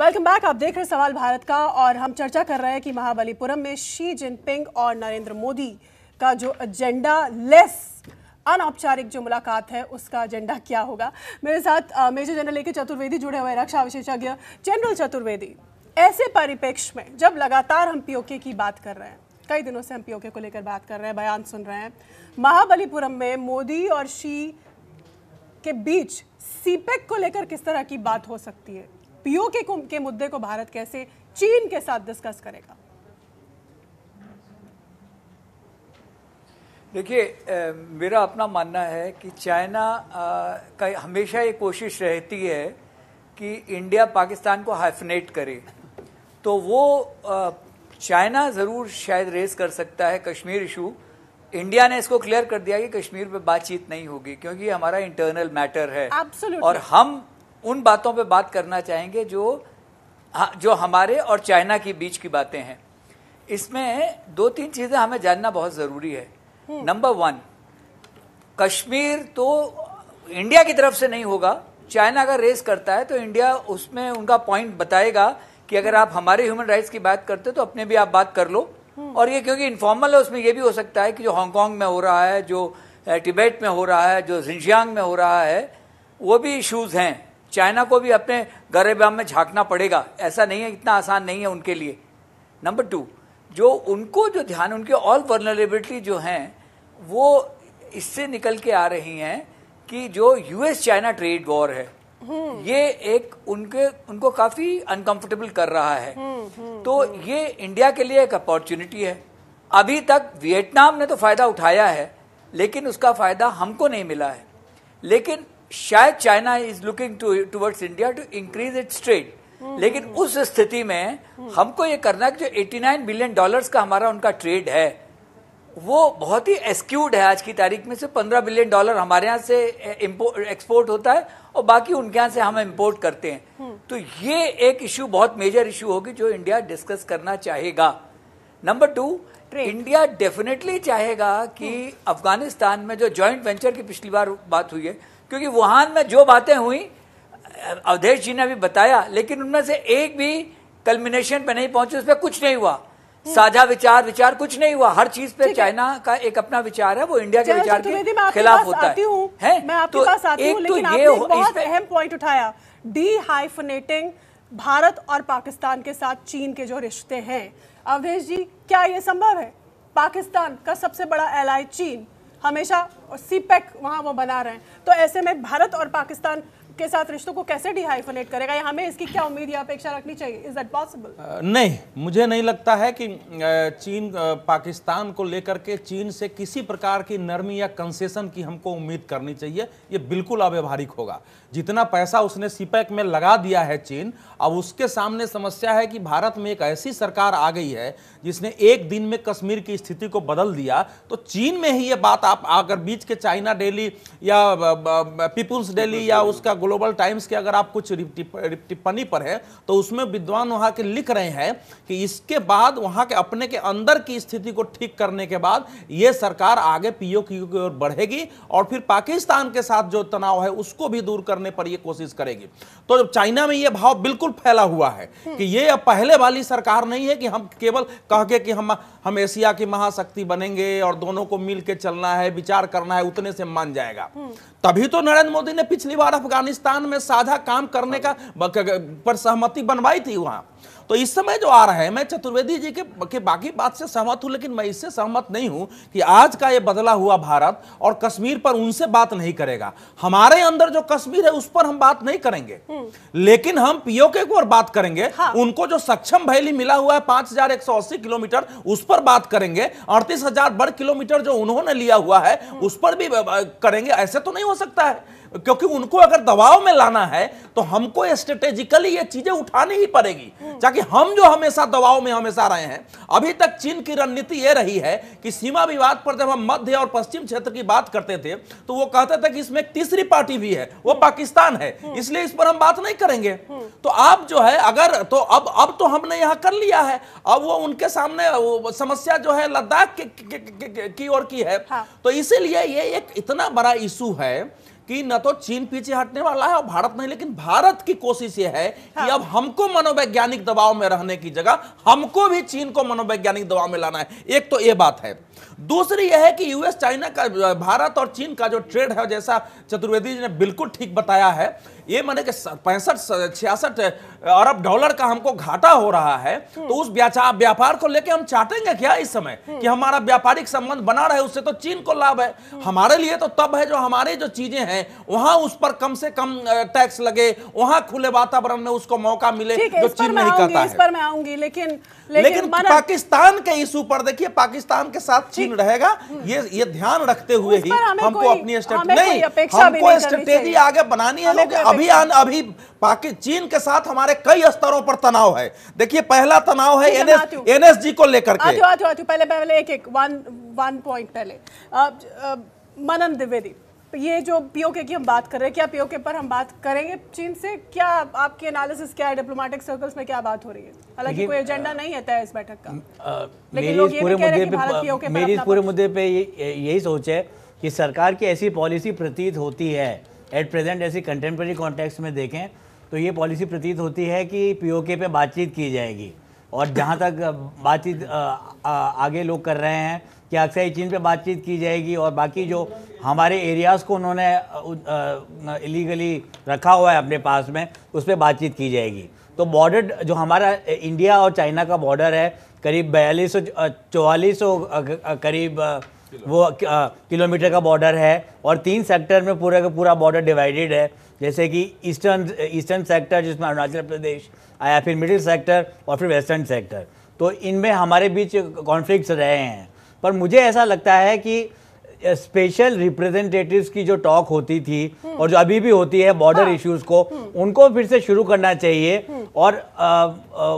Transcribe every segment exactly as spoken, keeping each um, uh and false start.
Welcome back. आप देख रहे हैं सवाल भारत का और हम चर्चा कर रहे हैं कि महाबलीपुरम में शी जिनपिंग और नरेंद्र मोदी का जो एजेंडा लेस अनौपचारिक जो मुलाकात है उसका एजेंडा क्या होगा। मेरे साथ मेजर जनरल ए के चतुर्वेदी जुड़े हुए रक्षा विशेषज्ञ। जनरल चतुर्वेदी, ऐसे परिप्रेक्ष्य में जब लगातार हम पीओके की बात कर रहे हैं, कई दिनों से हम पीओके को लेकर बात कर रहे हैं, बयान सुन रहे हैं, महाबलीपुरम में मोदी और शी के बीच सीपेक को लेकर किस तरह की बात हो सकती है? पीओके के मुद्दे को भारत कैसे चीन के साथ डिस्कस करेगा? देखिए, मेरा अपना मानना है कि चाइना का हमेशा ये कोशिश रहती है कि इंडिया पाकिस्तान को हाइफनेट करे, तो वो चाइना ज़रूर शायद रेस कर सकता है कश्मीर इशू। इंडिया ने इसको क्लियर कर दिया कि कश्मीर पे बातचीत नहीं होगी क्योंकि हमारा इंटरनल मैटर है। Absolutely. और हम उन बातों पे बात करना चाहेंगे जो जो हमारे और चाइना के बीच की बातें हैं। इसमें दो तीन चीज़ें हमें जानना बहुत ज़रूरी है। नंबर वन, कश्मीर तो इंडिया की तरफ से नहीं होगा। चाइना अगर रेस करता है तो इंडिया उसमें उनका पॉइंट बताएगा कि अगर आप हमारे ह्यूमन राइट्स की बात करते हो तो अपने भी आप बात कर लो। और ये क्योंकि इनफॉर्मल है, उसमें ये भी हो सकता है कि जो हांगकांग में हो रहा है, जो तिब्बत में हो रहा है, जो जिनजियांग में हो रहा है, वो भी इश्यूज हैं। चाइना को भी अपने गरेबाम में झांकना पड़ेगा, ऐसा नहीं है, इतना आसान नहीं है उनके लिए। नंबर टू, जो उनको जो ध्यान, उनके ऑल वर्नरेबिलिटी जो हैं वो इससे निकल के आ रही हैं कि जो यूएस चाइना ट्रेड वॉर है ये एक उनके उनको काफी अनकंफर्टेबल कर रहा है। तो ये इंडिया के लिए एक अपॉर्चुनिटी है। अभी तक वियतनाम ने तो फायदा उठाया है लेकिन उसका फायदा हमको नहीं मिला है। लेकिन शायद China is looking to towards India to increase its trade. लेकिन उस स्थिति में हमको ये करना है कि जो नवासी बिलियन डॉलर्स का हमारा उनका ट्रेड है वो बहुत ही एस्क्यूड है। आज की तारीख में से पंद्रह बिलियन डॉलर हमारे यहाँ से एक्सपोर्ट होता है और बाकी उनके यहाँ से हम इंपोर्ट करते हैं। तो ये एक इशू, बहुत मेजर इशू होगी जो इंडिया डिस्कस करना चाहेगा। नंबर टू, इंडिया डेफिनेटली चाहेगा कि अफगानिस्तान में जो जॉइंट वेंचर की पिछली बार बात हुई है, क्योंकि वुहान में जो बातें हुई अवधेश जी ने भी बताया, लेकिन उनमें से एक भी कल्मिनेशन पे नहीं पहुंची, उस पर कुछ नहीं हुआ। साझा विचार विचार कुछ नहीं हुआ। हर चीज पे चाइना का एक अपना विचार है, वो इंडिया के विचार के खिलाफ होता है। है? मैं आपके पास आती हूं, लेकिन आपने एक बहुत अहम पॉइंट उठाया, डी हाइफनेटिंग भारत और पाकिस्तान के साथ चीन के जो रिश्ते हैं। अवधेश जी, क्या ये संभव है? पाकिस्तान का सबसे बड़ा एलाई चीन, हमेशा सीपेक वहां वो बना रहे हैं, तो ऐसे में भारत और पाकिस्तान के साथ रिश्तों को कैसे डिहाइफनेट करेगा? या हमें इसकी क्या उम्मीद या अपेक्षा रखनी चाहिए? Is that possible? नहीं, मुझे नहीं लगता है कि चीन पाकिस्तान को लेकर के चीन से किसी प्रकार की नरमी या कंसेशन की हमको उम्मीद करनी चाहिए। ये बिल्कुल अव्यवहारिक होगा। जितना पैसा उसने सीपेक में लगा दिया है चीन, अब उसके सामने समस्या है कि भारत में एक ऐसी सरकार आ गई है जिसने एक दिन में कश्मीर की स्थिति को बदल दिया। तो चीन में ही ये बात, आप अगर बीच के चाइना डेली या पीपुल्स डेली या उसका ग्लोबल टाइम्स के अगर आप कुछ टिप्पणी पर है तो उसमें विद्वान वहां के लिख रहे हैं कि इसके बाद वहां के अपने के अंदर की स्थिति को ठीक करने के बाद यह सरकार आगे पीओके की ओर बढ़ेगी और फिर पाकिस्तान के साथ जो तनाव है उसको भी दूर करने पर यह कोशिश करेगी। तो चाइना में यह भाव बिल्कुल फैला हुआ है कि यह पहले वाली सरकार नहीं है कि हम केवल कह के कि हम हम एशिया की महाशक्ति बनेंगे और दोनों को मिल के चलना है, विचार करना है, उतने से मान जाएगा। तभी तो नरेंद्र मोदी ने पिछली बार अफगानिस्तान में साझा काम करने का पर सहमति बनवाई थी वहां। तो इस समय जो आ रहा है, मैं चतुर्वेदी जी के, के बाकी बात से सहमत हूं, लेकिन मैं इससे सहमत नहीं हूं कि आज का ये बदला हुआ भारत और कश्मीर पर उनसे बात नहीं करेगा। हमारे अंदर जो कश्मीर है उस पर हम बात नहीं करेंगे, लेकिन हम पीओके को और बात करेंगे। हाँ। उनको जो सक्षम वैली मिला हुआ है पांच हजार एक सौ अस्सी किलोमीटर, उस पर बात करेंगे। अड़तीस हजार वर्ग किलोमीटर जो उन्होंने लिया हुआ है उस पर भी करेंगे। ऐसे तो नहीं हो सकता है, क्योंकि उनको अगर दबाव में लाना है तो हमको स्ट्रेटेजिकली ये चीजें उठानी ही पड़ेगी, ताकि हम जो हमेशा दबाव में हमेशा रहे हैं। अभी तक चीन की रणनीति ये रही है कि सीमा विवाद पर जब हम मध्य और पश्चिम क्षेत्र की बात करते थे तो वो कहते थे कि इसमें एक तीसरी पार्टी भी है, वो पाकिस्तान है, इसलिए इस पर हम बात नहीं करेंगे। तो आप जो है अगर तो अब अब तो हमने यहां कर लिया है, अब वो उनके सामने वो समस्या जो है लद्दाख की ओर की है। तो इसीलिए ये एक इतना बड़ा इशू है कि न तो चीन पीछे हटने वाला है और भारत नहीं, लेकिन भारत की कोशिश यह है कि अब हमको मनोवैज्ञानिक दबाव में रहने की जगह हमको भी चीन को मनोवैज्ञानिक दबाव में लाना है। एक तो यह बात है। दूसरी यह है कि यूएस चाइना का, भारत और चीन का जो ट्रेड है, जैसा चतुर्वेदी जी ने बिल्कुल ठीक बताया है, ये माने कि पैंसठ छियासठ अरब डॉलर का हमको घाटा हो रहा है। तो उस व्यापार को लेकर हम चाहतेंगे क्या इस समय कि हमारा व्यापारिक संबंध बना रहे, उससे तो चीन को लाभ है। हमारे लिए तो तब है जो हमारे जो चीजें हैं वहां उस पर कम से कम टैक्स लगे, वहां खुले वातावरण में उसको मौका मिले, जो चीन नहीं करता है। इस पर मैं आऊंगी, लेकिन लेकिन, लेकिन पाकिस्तान के इशू पर देखिए, पाकिस्तान के साथ चीन रहेगा, ये ये ध्यान रखते हुए ही हमको अपनी स्ट्रेटेजी नहीं हमको स्ट्रेटेजी आगे बनानी है। अभी अभी पाकिस्तान चीन के साथ हमारे कई स्तरों पर तनाव है। देखिए, पहला तनाव है एनएसजी को लेकर के। आजू, आजू, आजू, पहले पहले एक एक वन वन पॉइंट पहले मनन द्विवेदी, ये जो पीओके की हम बात कर रहे हैं, क्या पीओके पर हम बात करेंगे चीन से? क्या आपकी एनालिसिस क्या है? डिप्लोमेटिक सर्कल्स में क्या बात हो रही है? हालांकि कोई एजेंडा नहीं है तय इस बैठक का, आ, लेकिन लोग ये भी कह रहे हैं कि भारत पीओके पर मेरी इस पूरे मुद्दे पे यही सोच है कि सरकार की ऐसी पॉलिसी प्रतीत होती है एट प्रेजेंट, ऐसी कंटेम्प्रेरी कॉन्टेक्स्ट में देखें तो ये पॉलिसी प्रतीत होती है कि पीओके पे बातचीत की जाएगी। और जहाँ तक बातचीत आगे लोग कर रहे हैं कि अक्सर चीन पे बातचीत की जाएगी और बाकी जो हमारे एरियाज़ को उन्होंने इलीगली रखा हुआ है अपने पास में, उस पर बातचीत की जाएगी। तो बॉर्डर जो हमारा इंडिया और चाइना का बॉर्डर है, करीब बयालीस सौ चौवालीस सौ करीब वो किलोमीटर का बॉर्डर है और तीन सेक्टर में पूरा का पूरा बॉर्डर डिवाइडेड है, जैसे कि ईस्टर्न ईस्टर्न सेक्टर जिसमें अरुणाचल प्रदेश आया, फिर मिडिल सेक्टर और फिर वेस्टर्न सेक्टर। तो इनमें हमारे बीच कॉन्फ्लिक्ट्स रहे हैं। पर मुझे ऐसा लगता है कि स्पेशल रिप्रेजेंटेटिव्स की जो टॉक होती थी और जो अभी भी होती है बॉर्डर इश्यूज को, उनको फिर से शुरू करना चाहिए। और आ, आ,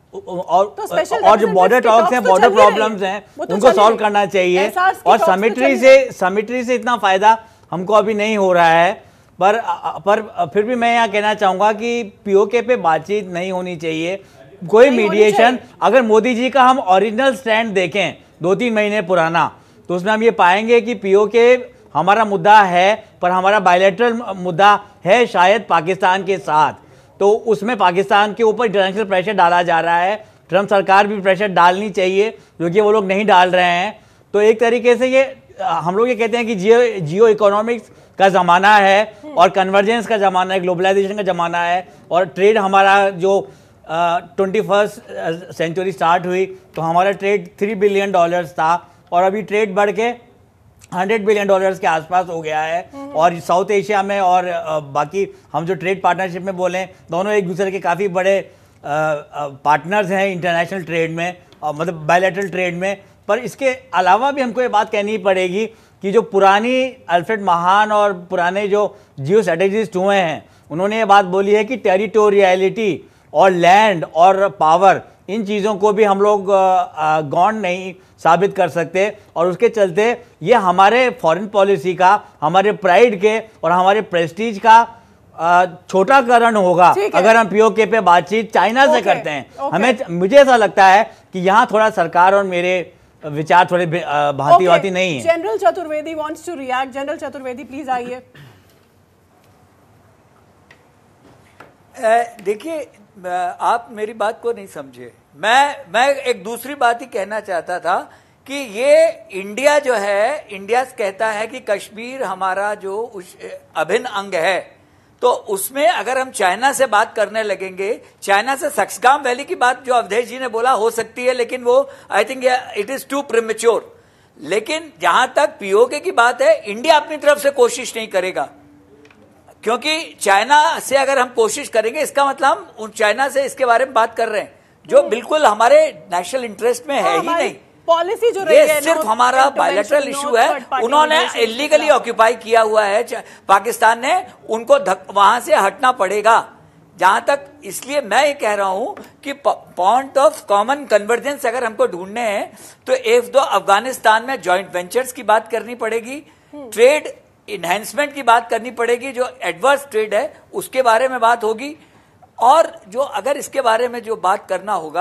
और तो और जो बॉर्डर टॉक्स हैं, बॉर्डर प्रॉब्लम्स हैं, उनको सॉल्व करना चाहिए। और समिट्री से समिट्री से इतना फायदा हमको अभी नहीं हो रहा है। पर पर फिर भी मैं यहाँ कहना चाहूँगा कि पीओके पे बातचीत नहीं होनी चाहिए, कोई मीडिएशन। अगर मोदी जी का हम ओरिजिनल स्टैंड देखें दो तीन महीने पुराना, तो उसमें हम ये पाएंगे कि पीओके हमारा मुद्दा है, पर हमारा बायलैटरल मुद्दा है शायद पाकिस्तान के साथ। तो उसमें पाकिस्तान के ऊपर इंटरनेशनल प्रेशर डाला जा रहा है। ट्रंप सरकार भी प्रेशर डालनी चाहिए, जो कि वो लोग नहीं डाल रहे हैं। तो एक तरीके से ये हम लोग ये कहते हैं कि जियो जियो इकोनॉमिक्स का ज़माना है और कन्वर्जेंस का ज़माना है, ग्लोबलाइजेशन का ज़माना है। और ट्रेड हमारा जो ट्वेंटी फर्स्ट सेंचुरी स्टार्ट हुई तो हमारा ट्रेड थ्री बिलियन डॉलर्स था और अभी ट्रेड बढ़ के हंड्रेड बिलियन डॉलर्स के आसपास हो गया है। और साउथ एशिया में और बाकी हम जो ट्रेड पार्टनरशिप में बोलें, दोनों एक दूसरे के काफ़ी बड़े पार्टनर्स हैं इंटरनेशनल ट्रेड में, मतलब बायलैटरल ट्रेड में। पर इसके अलावा भी हमको ये बात कहनी पड़ेगी कि जो पुरानी अल्फ्रेड महान और पुराने जो जियो स्ट्रेटेजिस्ट हुए हैं, उन्होंने ये बात बोली है कि टेरिटोरियलिटी और लैंड और पावर, इन चीज़ों को भी हम लोग गौण नहीं साबित कर सकते। और उसके चलते ये हमारे फॉरेन पॉलिसी का, हमारे प्राइड के और हमारे प्रेस्टीज का छोटा करण होगा अगर हम पीओके पे बातचीत चाइना से करते हैं। हमें मुझे ऐसा लगता है कि यहाँ थोड़ा सरकार और मेरे विचार थोड़े भांति भांति नहीं है। General Chaturvedi wants to react. General Chaturvedi please आइए। देखिए, आप मेरी बात को नहीं समझे। मैं मैं एक दूसरी बात ही कहना चाहता था कि ये इंडिया जो है, इंडिया कहता है कि कश्मीर हमारा जो अभिन्न अंग है, तो उसमें अगर हम चाइना से बात करने लगेंगे, चाइना से सक्सगाम वैली की बात जो अवधेश जी ने बोला हो सकती है, लेकिन वो I think it is too premature. लेकिन जहां तक पीओके की बात है, इंडिया अपनी तरफ से कोशिश नहीं करेगा, क्योंकि चाइना से अगर हम कोशिश करेंगे, इसका मतलब हम चाइना से इसके बारे में बात कर रहे हैं जो बिल्कुल हमारे नेशनल इंटरेस्ट में है ही नहीं। पॉलिसी जो रही ये है, सिर्फ हमारा बायलैटरल इशू है। उन्होंने इलीगली ऑक्यूपाई किया हुआ है पाकिस्तान ने, उनको वहां से हटना पड़ेगा जहां तक। इसलिए मैं ये कह रहा हूं कि पॉइंट ऑफ कॉमन कन्वर्जेंस अगर हमको ढूंढने हैं तो एक दो अफगानिस्तान में जॉइंट वेंचर्स की बात करनी पड़ेगी, ट्रेड इनहेंसमेंट की बात करनी पड़ेगी, जो एडवर्स ट्रेड है उसके बारे में बात होगी। और जो अगर इसके बारे में जो बात करना होगा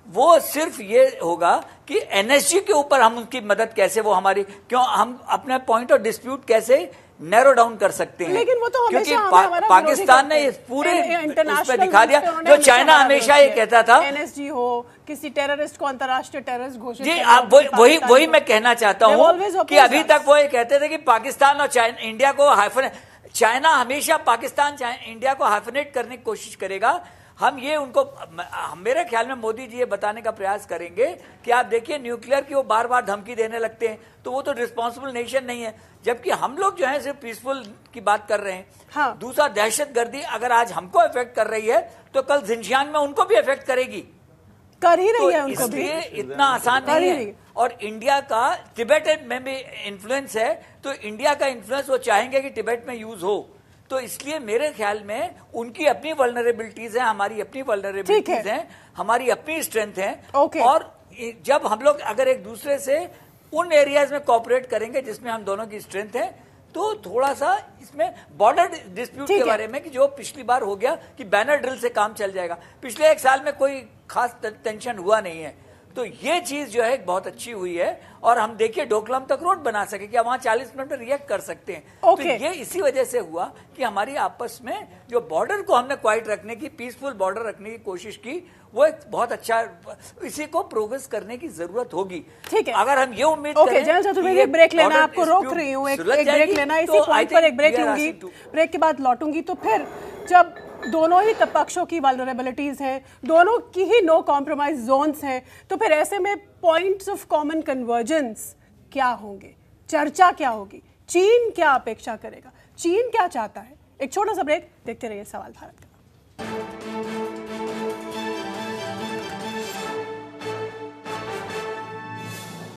वो सिर्फ ये होगा कि एनएसजी के ऊपर हम उनकी मदद कैसे, वो हमारी क्यों, हम अपने पॉइंट ऑफ डिस्प्यूट कैसे नैरो डाउन कर सकते हैं। लेकिन वो तो क्योंकि पा, पाकिस्तान ने इस पूरे उसमें दिखा दिया जो चाइना हमेशा ये कहता था, एनएसजी हो, किसी टेररिस्ट को अंतर्राष्ट्रीय टेररिस्ट घोषित, जी आप वही वही वही मैं कहना चाहता हूँ कि अभी तक वो ये कहते थे कि पाकिस्तान और चाइना इंडिया को हाइफन, चाइना हमेशा पाकिस्तान इंडिया को हाइफनेट करने की कोशिश करेगा। हम ये उनको, मेरे ख्याल में मोदी जी ये बताने का प्रयास करेंगे कि आप देखिए न्यूक्लियर की वो बार बार धमकी देने लगते हैं, तो वो तो रिस्पॉन्सिबल नेशन नहीं है, जबकि हम लोग जो है सिर्फ पीसफुल की बात कर रहे हैं। हाँ। दूसरा, दहशतगर्दी अगर आज हमको अफेक्ट कर रही है तो कल जिनजियांग में उनको भी अफेक्ट करेगी, कर ही रही तो है उनको भी। इतना आसान नहीं है। और इंडिया का तिब्बत में भी इन्फ्लुएंस है, तो इंडिया का इन्फ्लुएंस वो चाहेंगे कि तिब्बत में यूज हो, तो इसलिए मेरे ख्याल में उनकी अपनी वल्नरेबिलिटीज हैं, हमारी अपनी वल्नरेबिलिटीज हैं, हमारी अपनी स्ट्रेंथ है। और जब हम लोग अगर एक दूसरे से उन एरियाज में कोऑपरेट करेंगे जिसमें हम दोनों की स्ट्रेंथ है, तो थोड़ा सा इसमें बॉर्डर डिस्प्यूट के बारे में कि जो पिछली बार हो गया कि बैनर ड्रिल से काम चल जाएगा, पिछले एक साल में कोई खास टेंशन हुआ नहीं है, तो ये चीज जो है बहुत अच्छी हुई है। और हम देखिए डोकलाम तक रोड बना सके, क्या वहां चालीस मिनट में रिएक्ट कर सकते हैं। okay. तो ये इसी वजह से हुआ कि हमारी आपस में जो बॉर्डर को हमने क्वाइट रखने की, पीसफुल बॉर्डर रखने की कोशिश की, वो एक बहुत अच्छा, इसी को प्रोग्रेस करने की जरूरत होगी। ठीक है, अगर हम ये उम्मीद okay, करें जनरल चतुर्वेदी, ब्रेक लेना, आपको रोक रही हूँ, एक, एक ब्रेक लेना, इसी पॉइंट पर एक ब्रेक लूंगी, ब्रेक के बाद लौटूंगी। तो फिर जब दोनों ही पक्षों की वल्नरेबिलिटीज हैं, दोनों की ही नो कॉम्प्रोमाइज जोन्स हैं, तो फिर ऐसे में पॉइंट्स ऑफ कॉमन कन्वर्जेंस क्या होंगे, चर्चा क्या होगी, चीन क्या अपेक्षा करेगा, चीन क्या चाहता है? एक छोटा सा ब्रेक, देखते रहिए सवाल भारत का।